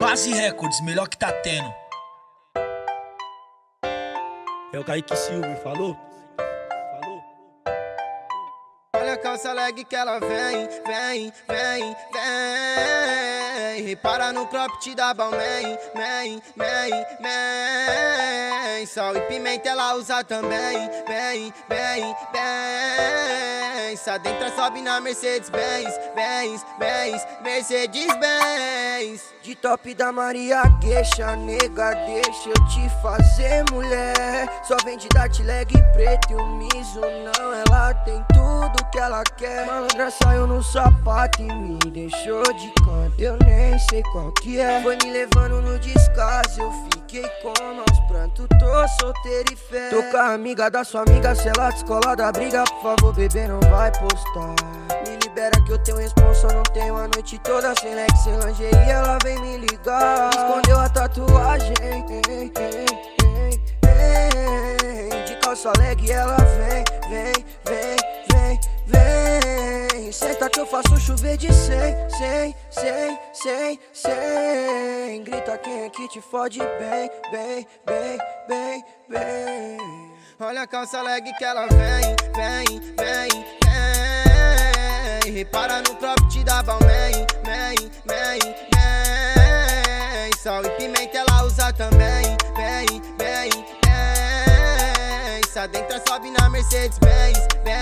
Base Records, melhor que tá tendo. É o Kaique Silva, falou? Olha a calça leg que ela vem. Repara no crop te dá balmain. Sal e pimenta ela usa também. Essa dentro sobe na Mercedes-Benz. Mercedes-Benz. De top da Maria Queixa, nega, deixa eu te fazer mulher. Só vem de dart leg preto e o miso não. Ela tem tudo que ela quer. Malandra saiu no sapato e me deixou de canto. Eu nem sei qual que é. Foi me levando no descaso, eu fiquei com maus prantos. Tô solteiro e fé. Tô com a amiga da sua amiga, se ela descolar da briga, por favor, bebê, não vai postar. Me libera que eu tenho responsa, não tenho a noite toda sem leque, sem lingerie, ela vem me ligar. Escondeu a tatuagem, de calça leg ela vem. Senta que eu faço chover de 100. Grita quem é que te fode bem. Olha a calça leg que ela vem. Repara no crop te dá balmain. Sal e pimenta ela usa também. Essa dentro sobe na Mercedes-Benz.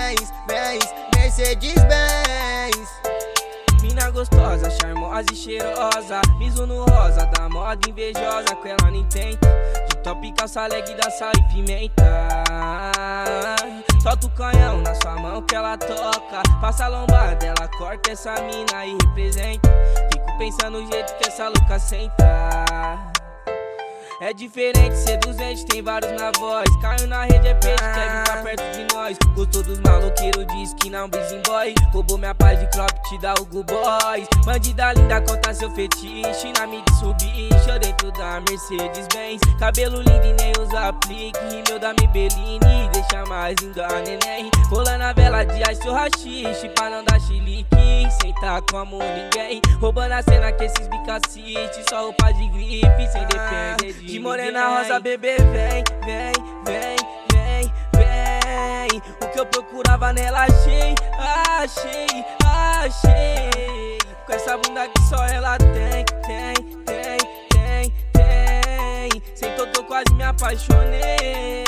Mercedes-Benz. Mina gostosa, charmosa e cheirosa, Mizuno rosa, da moda invejosa, com ela nem tenta. De top calça leg da sal e pimenta. Solta o canhão na sua mão que ela toca. Passa a lombada, ela corta essa mina e representa. Fico pensando no jeito que essa louca senta. É diferente, seduzente, tem vários na voz. Caiu na rede, é peixe, quer ficar perto de nós. Gostou dos maloqueiros, diz que não busy boy. Roubou minha paz de crop, te dá o Go Boys. Bandida linda, conta seu fetiche. Na Mitsubishi, eu dentro da Mercedes-Benz. Cabelo lindo e nem usa aplique. Rimeu da Maybelline, deixa mais linda neném. Rolando a vela de ice ou rachixe, pra não dar chilique. Senta como ninguém. Roubando a cena que esses bicacites. Só roupa de grife, sem depender de morena rosa, bebê, vem. O que eu procurava nela, achei. Com essa bunda que só ela tem. Sentou que eu quase me apaixonei.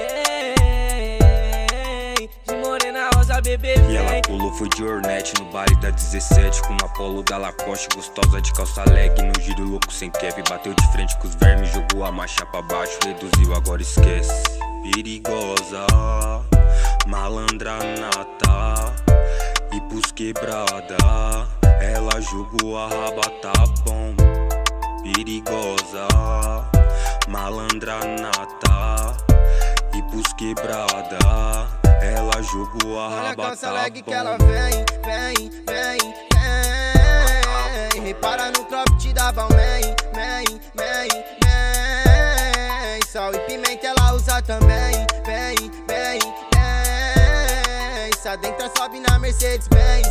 De morena rosa, bebê, vem. E ela pulou, foi de Hornet no baile da 17. Com uma polo da Lacoste, gostosa de calça leg. No giro louco sem cap, bateu de frente com os vermes. Jogou a marcha pra baixo, reduziu, agora esquece. Perigosa, malandra nata, e pros quebrada, ela jogou a raba, tá bom. Perigosa, malandra nata, e pros quebrada, ela jogou a raba, tá bom. Olha a calça leg que ela vem. Repara no crop te dá balmain. Sal e pimenta ela usa também. Essa dentro sobe na Mercedes-Benz.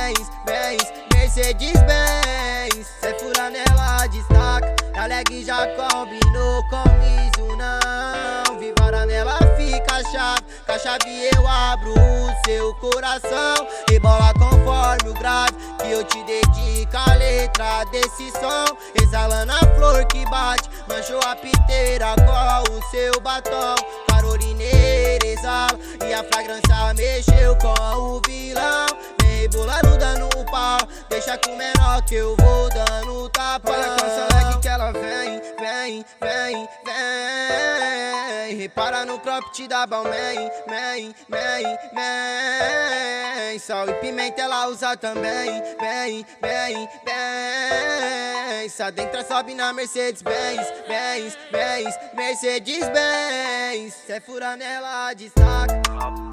Mercedes-Benz. Cê fura nela, destaca. A leg já combinou com miso, não. Vivara nela fica chave. Com a chave eu abro o seu coração. Rebola conforme o grave que eu te dedico a letra desse som. Exalando a flor que bate, manchou a piteira com o seu batom. Carolineira exala e a fragrância mexeu com o vilão. Rebolando dando o pau, deixa com o menor que eu vou dando tapa. Olha a calça leg que ela vem. Repara no crop te dá balmain. Sal e pimenta ela usa também. Essa dentro sobe na Mercedes-Benz. Mercedes-Benz. Cê fura nela, destaca.